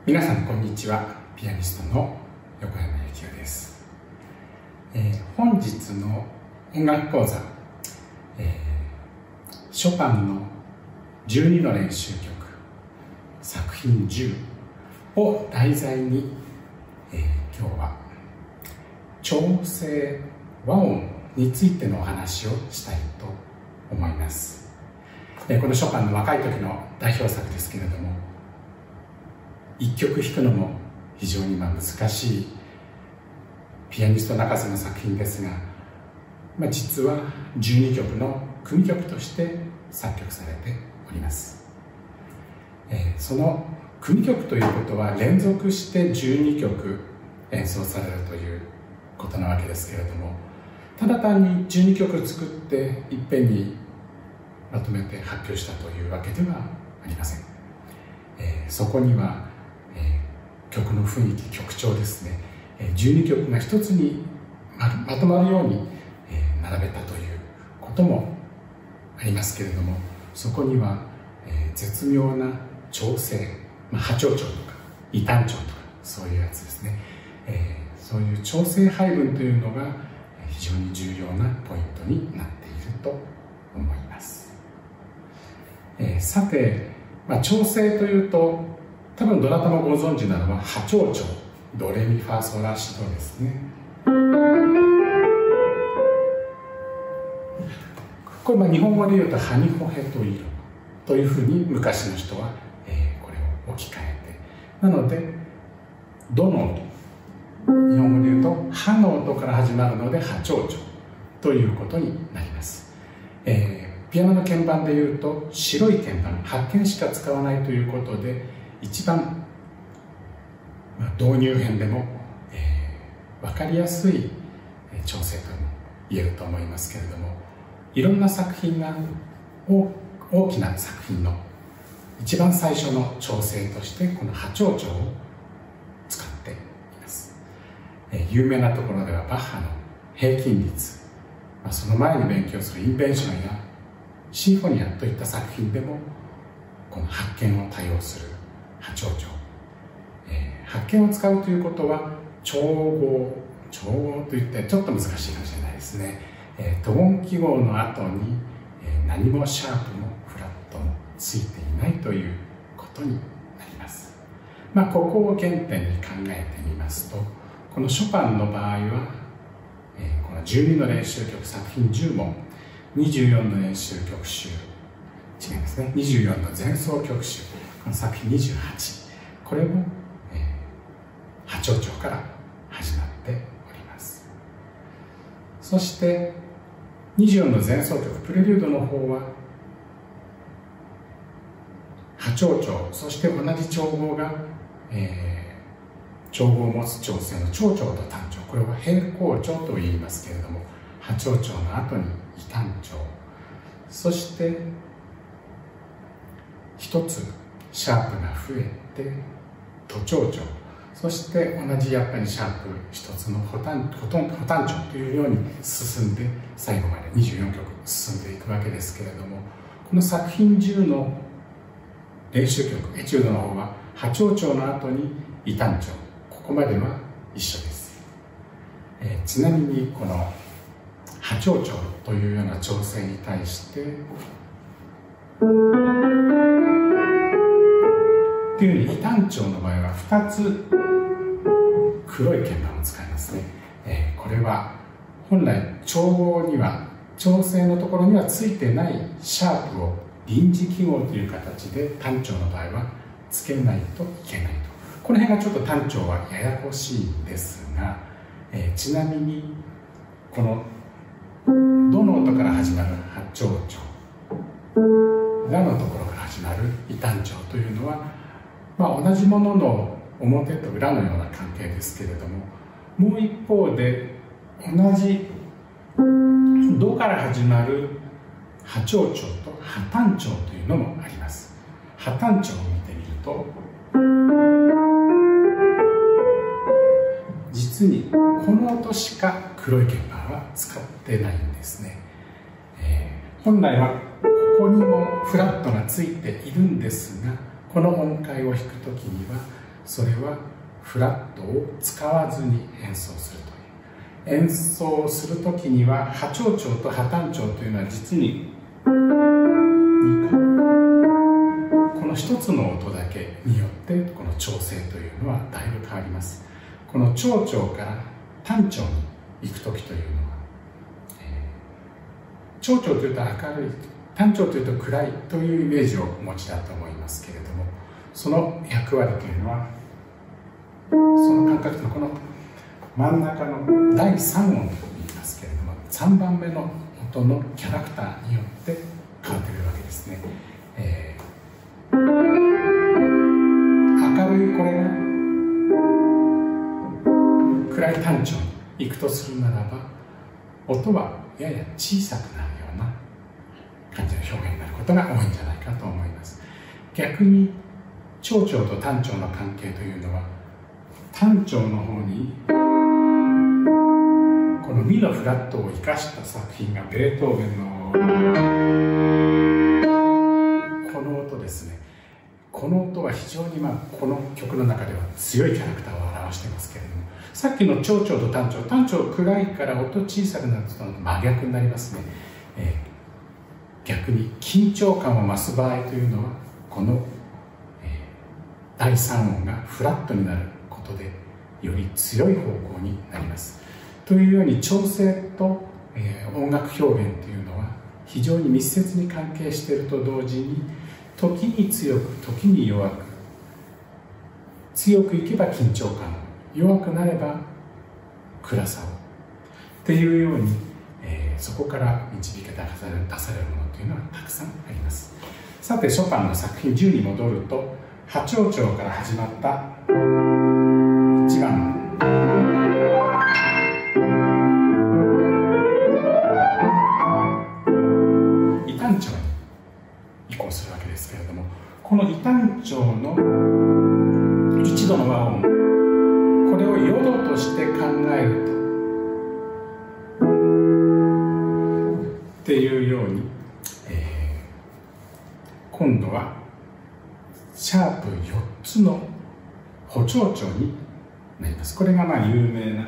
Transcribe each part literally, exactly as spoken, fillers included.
皆さんこんにちは。ピアニストの横山幸夫です。えー、本日の音楽講座、えー、ショパンのじゅうにの練習曲作品じゅうを題材に、えー、今日は調整和音についてのお話をしたいと思います。えー、このショパンの若い時の代表作ですけれども、一曲弾くのも非常にまあ難しいピアニスト泣かせの作品ですが、まあ、実はじゅうにきょくの組曲として作曲されております。えー、その組曲ということは連続してじゅうにきょく演奏されるということなわけですけれども、ただ単にじゅうにきょく作っていっぺんにまとめて発表したというわけではありません。えー、そこには曲の雰囲気、曲調ですね、じゅうにきょくが一つにまとまるように並べたということもありますけれども、そこには絶妙な調整、波長調とか異端調とかそういうやつですね、そういう調整配分というのが非常に重要なポイントになっていると思います。さて、まあ、調整というと多分どなたもご存知なのは波長調、ドレミファソラシドですね。これまあ日本語で言うとハニホヘトイロというふうに昔の人は、えー、これを置き換えて、なのでどの音、日本語で言うとハの音から始まるので波長調ということになります。えー、ピアノの鍵盤で言うと白い鍵盤、はちけんしか使わないということで、一番、まあ、導入編でも、えー、分かりやすい調整とも言えると思いますけれども、いろんな作品が大きな作品の一番最初の調整としてこの波長調を使っています。えー、有名なところではバッハの平均律、まあ、その前に勉強するインベンションやシンフォニアといった作品でもこの発見を多用する波長調、えー、発見を使うということは調合、調合といってちょっと難しいかもしれないですね。えー、ト音記号の後に、えー、何もシャープもフラットもついていないということになります。まあ、ここを原点に考えてみますと、このショパンの場合は、えー、このじゅうにの練習曲作品じゅうもにじゅうよんの練習曲集、違いますね、にじゅうよんの前奏曲集、この作品にじゅうはち、これも、えー、波長調から始まっております。そしてにじゅうよんの前奏曲プレリュードの方は波長調、そして同じ調合が、えー、調合を持つ調整の長調と短調、これは平行調と言いますけれども、波長調の後に異端調、そして一つシャープが増えて都長調、そして同じやっぱりシャープ一つの補単調というように進んで最後までにじゅうよんきょく進んでいくわけですけれども、この作品じゅうの練習曲エチュードの方は波長調の後に異端調、ここまでは一緒です。えー、ちなみにこの波長調というような調整に対してというように異端調の場合はふたつ黒い鍵盤を使いますね。えー、これは本来調合には調整のところにはついてないシャープを臨時記号という形で単調の場合はつけないといけないと。この辺がちょっと単調はややこしいんですが、えー、ちなみにこのどの音から始まる波長調、ラのところから始まる異端調というのは、まあ、同じものの表と裏のような関係ですけれども、もう一方で同じドから始まる波長調と波短調というのもあります。波短調を見てみると、実にこの音しか黒い鍵盤は使ってないんですね。えー、本来はここにもフラットがついているんですが、この音階を弾くときにはそれはフラットを使わずに演奏するという。演奏する時には波長長と波短長というのは実ににかい、この一つの音だけによってこの調整というのはだいぶ変わります。この長調から短調に行く時というのは、えー、長調というと明るい、短調というと暗いというイメージをお持ちだと思いますけれども、その役割というのはその感覚のこの真ん中のだいさん音と言いますけれども、さんばんめの音のキャラクターによって変わってくるわけですね。えー、明るいこれが暗い短調に行くとするならば、音はやや小さくなるような感じの表現になることが多いんじゃないかと思います。逆に長調と短調の関係というのは、短調の方にこのミのフラットを生かした作品がベートーベンのこの音ですね。この音は非常に、まあ、この曲の中では強いキャラクターを表していますけれども、さっきの長調と短調、短調暗いから音小さくなると真逆になりますね。えー、逆に緊張感を増す場合というのは、この、えー、だいさん音がフラットになることでより強い方向になります。というように調整と、えー、音楽表現というのは非常に密接に関係していると同時に、時に強く時に弱く、強くいけば緊張感を、弱くなれば暗さをっていうように、えー、そこから導き出される出されるものというのはたくさんあります。さてショパンの作品じゅうに戻ると、波長調から始まったいちばん異短調に移行するわけですけれども、この異短調の一度の和音、これをヨドとして考えるとっていうように、えー、今度はシャープよっつの補聴調になります。これがまあ有名な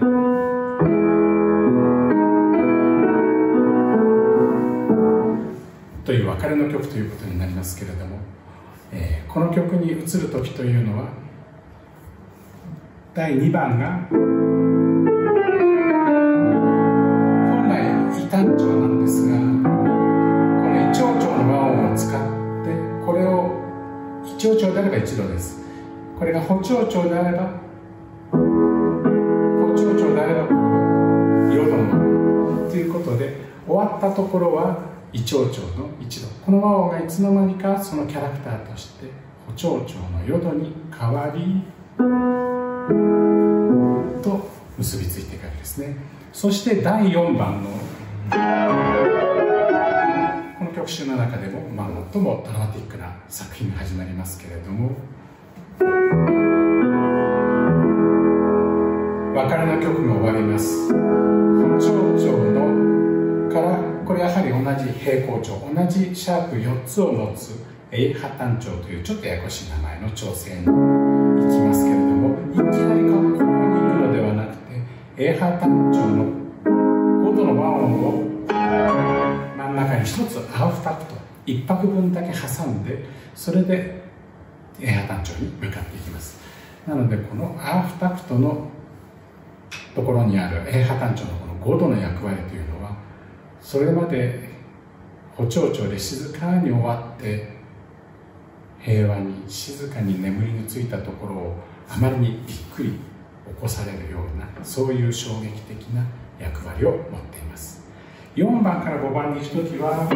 という別れの曲ということになりますけれども、えー、この曲に移る時というのは、だいにばんが本来異短調なんですが、この異長調の和音を使って、これを異長調であれば一度です。これが補聴調であれば補聴調であればよどのということで、終わったところは異長調の一度、この和音がいつの間にかそのキャラクターとして補聴調のよどに変わりと結びついていくわけですね。そしてだいよんばんのこの曲集の中でも、まあ、最もドラマティックな作品が始まりますけれども、別れの曲が終わります。補聴調のからこれやはり同じ平行調、同じシャープよっつを持つ A 波短調というちょっとややこしい名前の調整に行きますけれども、いきなりここに行くのではなくて A 波短調のごどの和音を真ん中に一つハーフタクト一拍分だけ挟んで、それで A 波短調に向かっていきます。なのでこのハーフタクトのところにある A 波短調のこのごどの役割というのは、それまで補聴調で静かに終わって平和に静かに眠りについたところをあまりにびっくり起こされるような、そういう衝撃的な役割を持っています。よんばんからごばんに行くときは、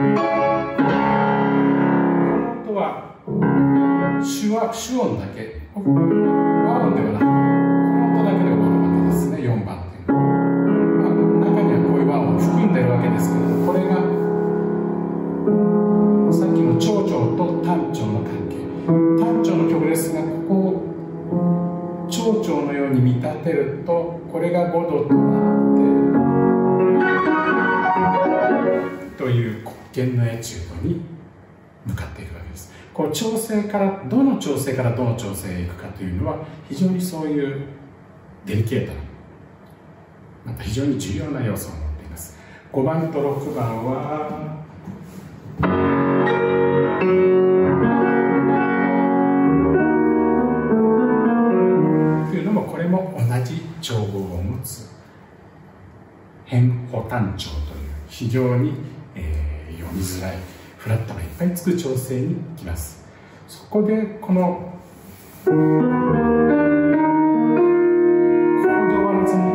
この音は主は主音だけ、和音ではなくてこの音だけで終わるわけですね。よんばんっていうのは、まあ、中にはこういう和音を含んでるわけですけど、これがさっきの長調と短調の関係、短調の曲ですが、ここを長調のように見立てると、これがごどとなってという黒鍵のエチュードに向かっていくわけです。 こう調整からどの調整からどの調整へ行くかというのは非常にそういうデリケートな、また非常に重要な要素を持っています。ごばんとろくばんはというのも、これも同じ調合を持つ変補単調という非常に、えー、読みづらいフラットがいっぱいつく調整にきます。そこでこのコードを割らずに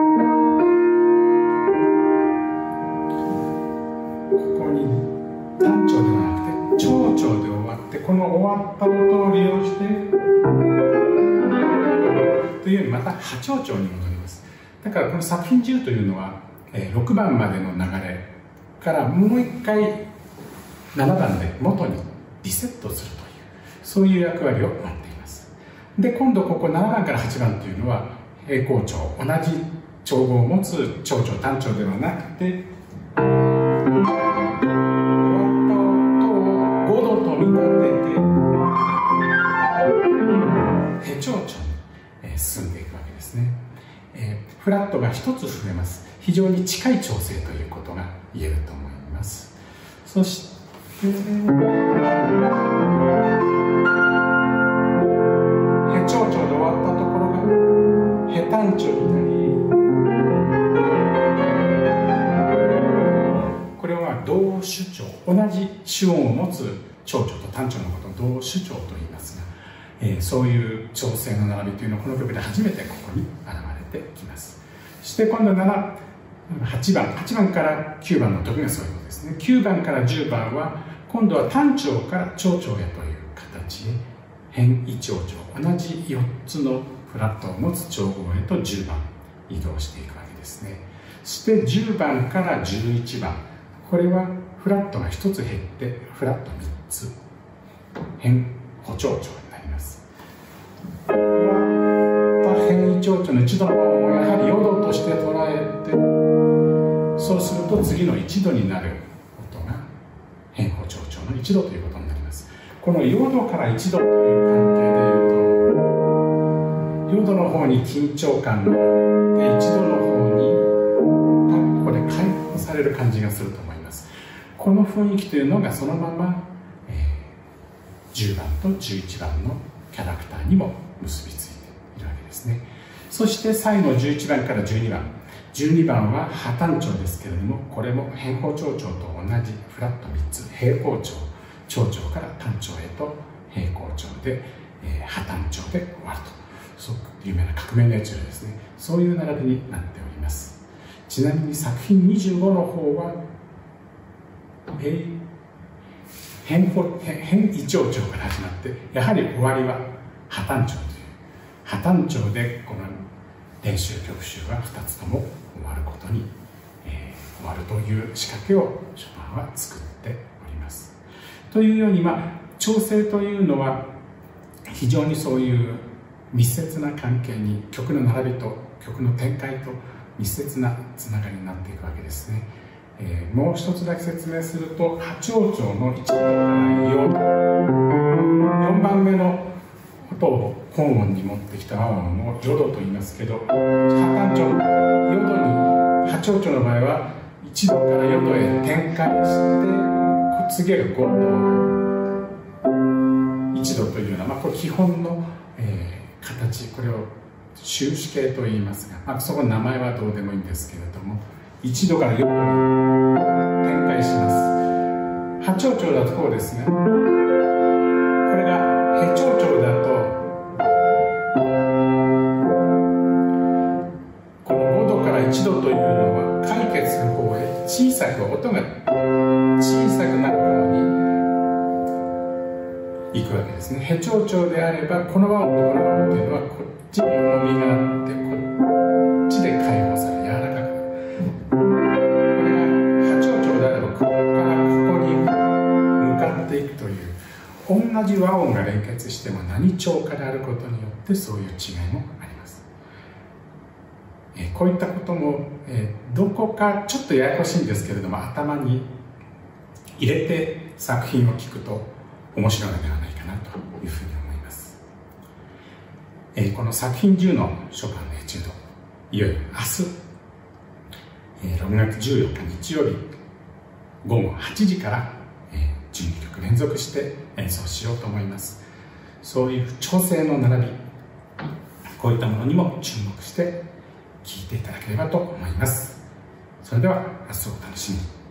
ここに単調ではなくて長調で終わって、この終わった音を利用してというよりまた波長調に戻ります。だからこの作品中というのはろくばんまでの流れからもう一回ななばんで元にリセットするという、そういう役割を持っています。で、今度ここななばんからはちばんというのは平行調、同じ調合を持つ長調単調ではなくて、終わった音をごどと見立ててへ長調に進んでいくわけですね。フラットがひとつ増えます。非常に近い調整ということが言えると思います。そしてへ長調で終わったところがへ単調になり、これは同主調、同じ主音を持つ長調と単調のことを同主調と言いますが、えー、そういう調整の並びというのはこの曲で初めてここに現れてきます。そして今度なな、はちばん、はちばんからきゅうばんの時がそういうことですね。きゅうばんからじゅうばんは今度は単調から長調へという形へ変異長調、同じよっつのフラットを持つ調合へとじゅうばん移動していくわけですね。そしてじゅうばんからじゅういちばん、これはフラットがひとつ減ってフラットみっつ変補長調になります。ここは変異長調の一度の和音をやはりよどとして捉えて、そうすると次のいちどになる音が変補長調のいちどということになります。このよどからいちどという関係でいうと、よどの方に緊張感があっていちどの方にここで解放される感じがすると思います。この雰囲気というのがそのまま、えー、じゅうばんとじゅういちばんのキャラクターにも結びついているわけですね。そして最後じゅういちばんからじゅうにばん、じゅうにばんは破単調ですけれども、これも変補長調と同じフラットみっつ、平行調、長調から単調へと平行調で、えー、破単調で終わると、そう有名な革命のエチュードですね。そういう並びになっております。ちなみに作品にじゅうごの方は、えー、変補変異長調から始まって、やはり終わりは破単調という破単調でこの練習曲集はふたつとも終わることに、えー、終わるという仕掛けをショパンは作っております。というように、まあ、調整というのは非常にそういう密接な関係に、曲の並びと曲の展開と密接なつながりになっていくわけですね。えー、もう一つだけ説明すると、波長調のいちどからよど、よんばんめの音を本音に持ってきた和音をよどと言いますけど、波単調よどに波長調の場合はいちどからよどへ展開して次へるごどいちどというような、まあ、これ基本の、えー、形、これを終止形と言いますが、まあ、そこの名前はどうでもいいんですけれども、いちどからよどに展開します。波長調だとこうですね。これがへ長調だとこのごどからいちどというのは解決する方へ小さく、音が小さくなる方に行くわけですね。へ長調であればこの和音とこの和音というのはこっちに重みがあって、こっちで解放され柔らかくなる。これが波長調であればここからここに向かっていくという、同じ和音が連結しても何調かであることによってそういう違いもあります。えこういったことも、えどこかちょっとややこしいんですけれども、頭に入れて作品を聴くと面白いのではないかなというふうに思います。えー、この作品じゅうのショパンのエチュード、いよいよ明日、えー、ろくがつじゅうよっか日曜日ごごはちじから、えー、じゅうにきょく連続して演奏しようと思います。そういう調整の並び、こういったものにも注目して聴いていただければと思います。それでは明日をお楽しみに。